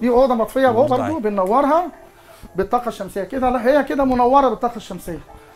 دي اوضه مطفيه اهو برضه بننورها بالطاقه الشمسيه كده. لا هي كده منوره بالطاقه الشمسيه،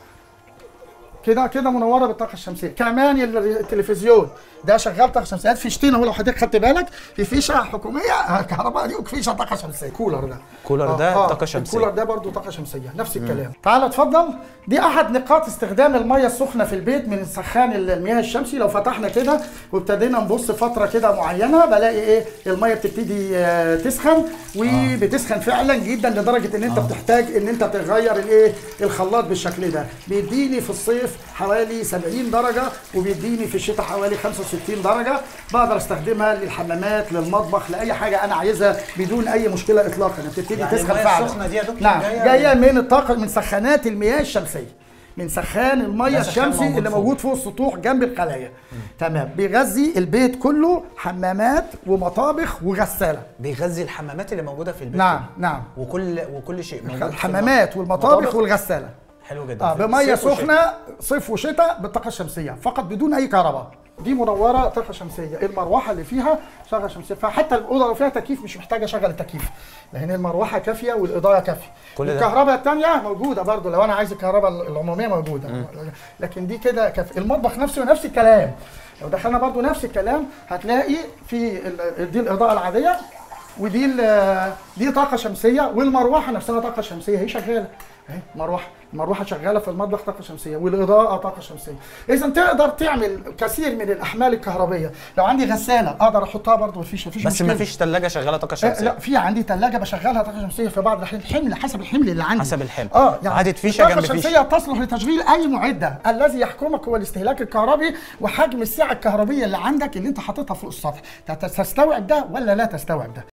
كده منوره بالطاقه الشمسيه. كمان التلفزيون ده شغال طاقه شمسيه. فيشتين اهو لو حضرتك خدت بالك، في فيشه حكوميه كهرباء دي وفيشه طاقه شمسيه. كولر ده طاقه شمسيه. الكولر ده برضه طاقه شمسيه نفس الكلام. تعال اتفضل. دي احد نقاط استخدام الميه السخنه في البيت من سخان المياه الشمسي. لو فتحنا كده وابتدينا نبص فتره كده معينه بلاقي ايه الميه بتبتدي تسخن، وبتسخن فعلا جدا لدرجه ان انت بتحتاج ان انت تغير الايه الخلاط بالشكل ده. بيديني في الصيف حوالي 70 درجه وبيديني في الشتاء حوالي 65 درجه. بقدر استخدمها للحمامات للمطبخ لاي حاجه انا عايزها بدون اي مشكله اطلاقا. بتبتدي يعني تسخن فعلا. السخنه دي يا دكتور نعم جايه من الطاقه، من سخانات المياه الشمسيه، من سخان الميه الشمسي اللي موجود فوق السطوح جنب الخلايا. تمام. بيغذي البيت كله، حمامات ومطابخ وغساله. بيغذي الحمامات اللي موجوده في البيت. نعم وكل شيء موجود. الحمامات والمطابخ والغساله. حلو جدا. بميه سخنه صيف وشتاء بالطاقه الشمسيه فقط بدون اي كهرباء. دي منوره طاقه شمسيه. المروحه اللي فيها شغله شمسيه، فحتى الاوضه لو فيها تكييف مش محتاجه اشغل التكييف لان المروحه كافيه والاضاءه كافيه. الكهرباء الثانيه موجوده برضو لو انا عايز الكهرباء العموميه موجوده. لكن دي كده كافيه. المطبخ نفسه نفس الكلام. لو دخلنا برضو نفس الكلام هتلاقي في دي الاضاءه العاديه، ودي دي طاقه شمسيه، والمروحه نفسها طاقه شمسيه هي شغاله اهي. المروحه شغاله في المطبخ طاقه شمسيه، والاضاءه طاقه شمسيه. اذا تقدر تعمل كثير من الاحمال الكهربيه. لو عندي غساله اقدر احطها برضه مفيش بس ما فيش ثلاجه شغاله طاقه شمسيه. لا في عندي ثلاجه بشغلها طاقه شمسيه في بعض الاحيان، الحمل حسب الحمل اللي عندي. حسب الحمل. يعني عادة فيشه جنب فيشه. الطاقه الشمسيه تصلح لتشغيل اي معده. الذي يحكمك هو الاستهلاك الكهربي وحجم السعه الكهربيه اللي عندك اللي انت حاططها فوق السطح. تستوعب ده ولا لا تستوعب ده؟